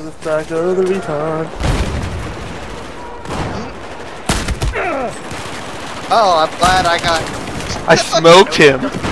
the back of the retard. Oh, I'm glad I got... I smoked him.